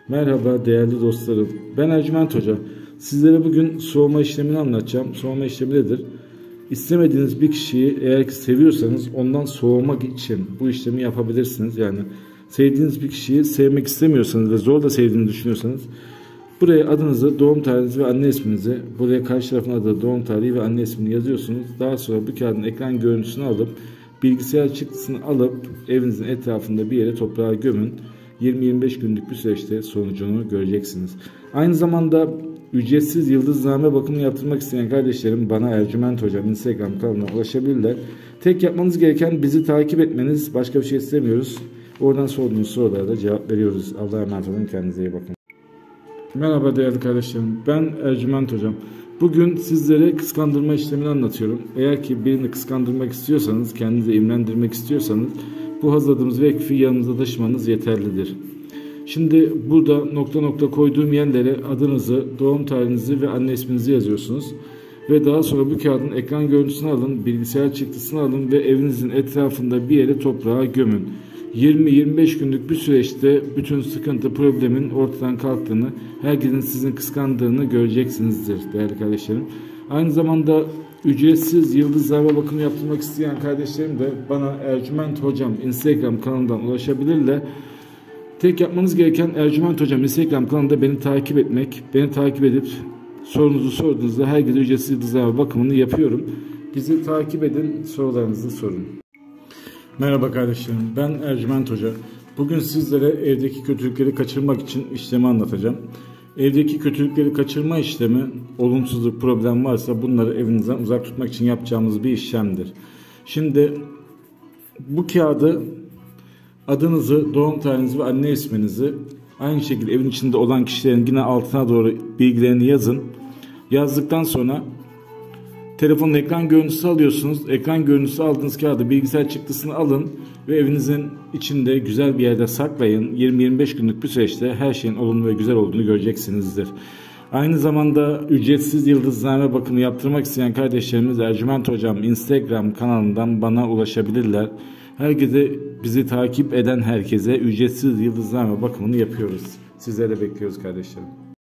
Merhaba değerli dostlarım. Ben Ercüment Hoca. Sizlere bugün soğuma işlemini anlatacağım. Soğuma işlemi nedir? İstemediğiniz bir kişiyi eğer ki seviyorsanız ondan soğumak için bu işlemi yapabilirsiniz. Yani sevdiğiniz bir kişiyi sevmek istemiyorsanız ve zor da sevdiğini düşünüyorsanız buraya adınızı, doğum tarihinizi ve anne isminizi, buraya karşı tarafın adı, doğum tarihi ve anne ismini yazıyorsunuz. Daha sonra bu kağıdın ekran görüntüsünü alıp bilgisayar çıktısını alıp evinizin etrafında bir yere toprağa gömün. 20-25 günlük bir süreçte sonucunu göreceksiniz. Aynı zamanda ücretsiz yıldızname bakımı yaptırmak isteyen kardeşlerim bana Ercüment Hocam Instagram kanalına ulaşabilirler. Tek yapmanız gereken bizi takip etmeniz. Başka bir şey istemiyoruz. Oradan sorduğunuz sorulara da cevap veriyoruz. Allah'a emanet olun. Kendinize iyi bakın. Merhaba değerli kardeşlerim. Ben Ercüment Hocam. Bugün sizlere kıskandırma işlemini anlatıyorum. Eğer ki birini kıskandırmak istiyorsanız, kendinizi imrendirmek istiyorsanız bu hazırladığımız vekfi yanınızda taşımanız yeterlidir. Şimdi burada nokta nokta koyduğum yerlere adınızı, doğum tarihinizi ve anne isminizi yazıyorsunuz. Ve daha sonra bu kağıdın ekran görüntüsünü alın, bilgisayar çıktısını alın ve evinizin etrafında bir yere toprağa gömün. 20-25 günlük bir süreçte bütün sıkıntı, problemin ortadan kalktığını, herkesin sizin kıskandığını göreceksinizdir değerli kardeşlerim. Aynı zamanda ücretsiz yıldızname bakımı yaptırmak isteyen kardeşlerim de bana Ercüment Hocam Instagram kanalından ulaşabilirler. Tek yapmanız gereken Ercüment Hocam Instagram kanalında beni takip etmek. Beni takip edip sorunuzu sorduğunuzda herkese ücretsiz yıldızname bakımını yapıyorum. Bizi takip edin, sorularınızı sorun. Merhaba kardeşlerim, ben Ercüment Hoca. Bugün sizlere evdeki kötülükleri kaçırmak için işlemi anlatacağım. Evdeki kötülükleri kaçırma işlemi, olumsuzluk, problem varsa bunları evinizden uzak tutmak için yapacağımız bir işlemdir. Şimdi bu kağıdı adınızı, doğum tarihinizi ve anne isminizi aynı şekilde evin içinde olan kişilerin yine altına doğru bilgilerini yazın. Yazdıktan sonra telefonun ekran görüntüsü alıyorsunuz. Ekran görüntüsü aldığınız kağıdı bilgisayar çıktısını alın ve evinizin içinde güzel bir yerde saklayın. 20-25 günlük bir süreçte her şeyin olumlu ve güzel olduğunu göreceksinizdir. Aynı zamanda ücretsiz yıldızname bakımı yaptırmak isteyen kardeşlerimiz Ercüment Hocam Instagram kanalından bana ulaşabilirler. Herkese, bizi takip eden herkese ücretsiz yıldızname bakımını yapıyoruz. Sizleri bekliyoruz kardeşlerim.